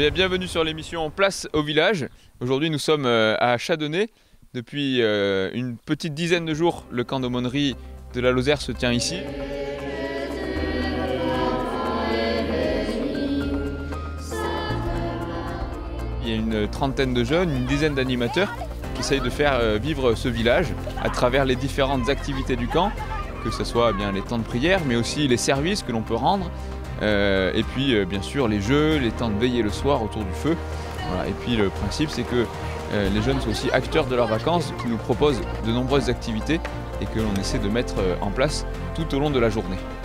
Bienvenue sur l'émission Place au village. Aujourd'hui nous sommes à Chadonnet. Depuis une petite dizaine de jours, le camp d'aumônerie de la Lozère se tient ici. Il y a une trentaine de jeunes, une dizaine d'animateurs qui essayent de faire vivre ce village à travers les différentes activités du camp, que ce soit bien les temps de prière, mais aussi les services que l'on peut rendre, et puis bien sûr les jeux, les temps de veiller le soir autour du feu. Voilà. Et puis le principe c'est que les jeunes sont aussi acteurs de leurs vacances, qui nous proposent de nombreuses activités et que l'on essaie de mettre en place tout au long de la journée.